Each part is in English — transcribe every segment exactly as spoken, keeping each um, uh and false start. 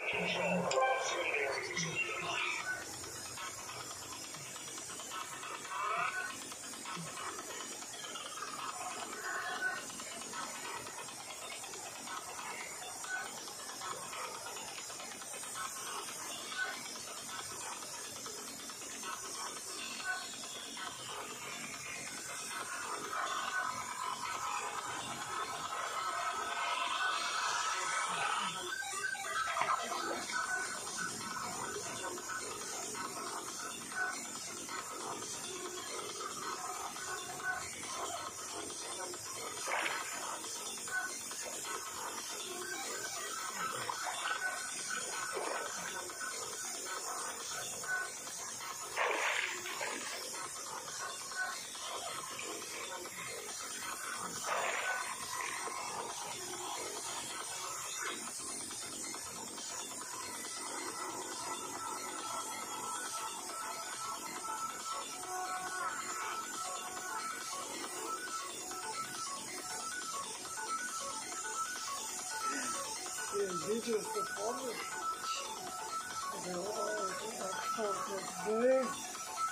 Vídeo que pobre, agora eu vou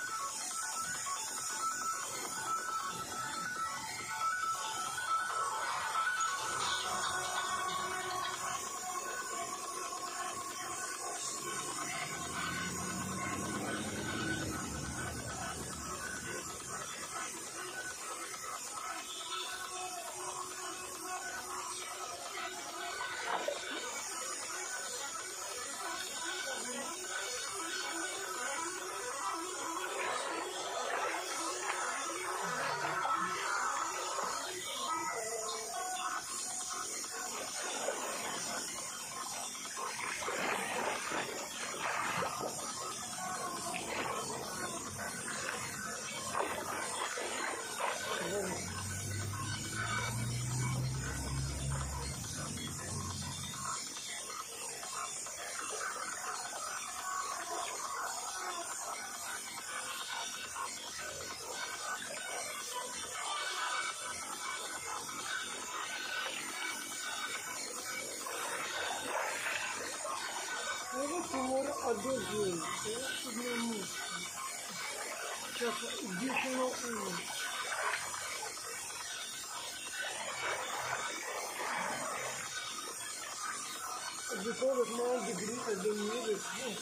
Agora a dois vezes, eu subi muito. Já disse não um. Depois as mãos de grita de milho,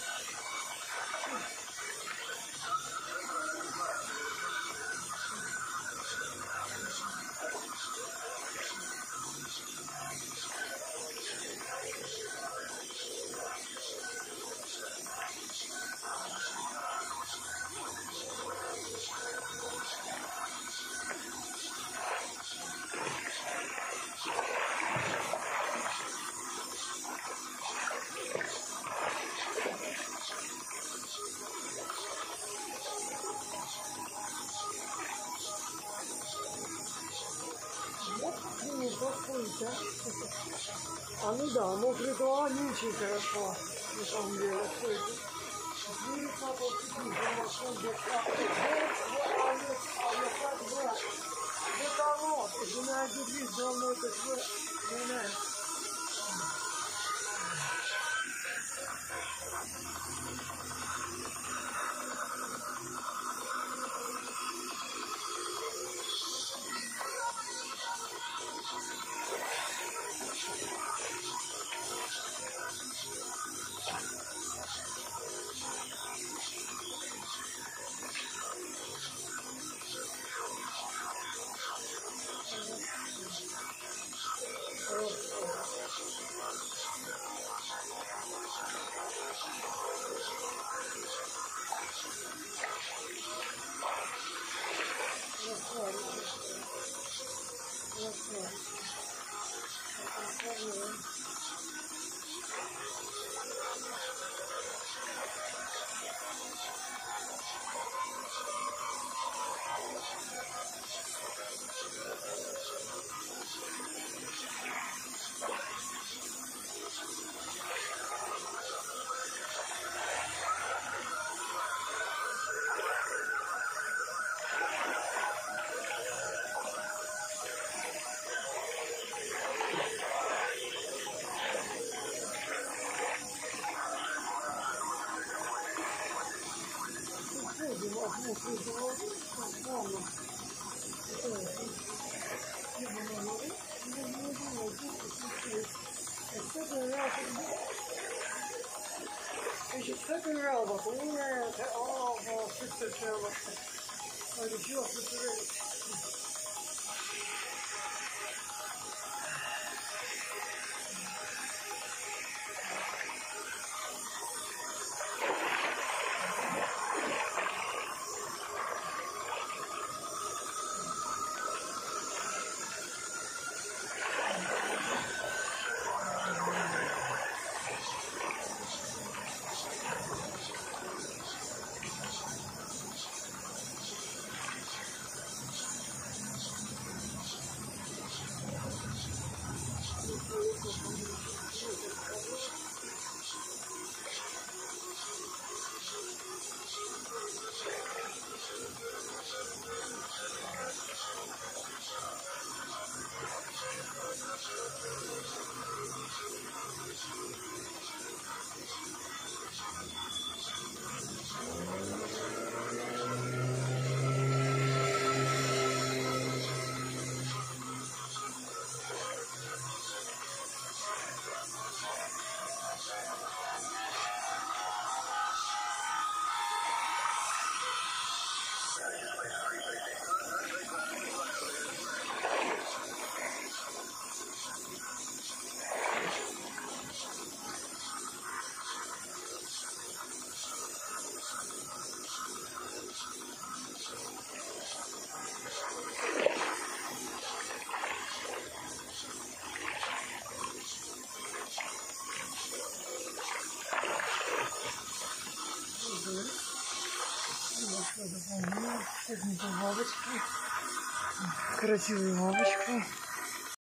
а ну да, мокрый туалетчик, хорошо, на самом деле, что это? Двери папа купил, замашел, где того, жена держит, дома это все, не знаю. Oh, мокрый головы, мама. Second round, second round 吧，应该才哦哦，是是是了，我就需要是这个。Красивая бабочка.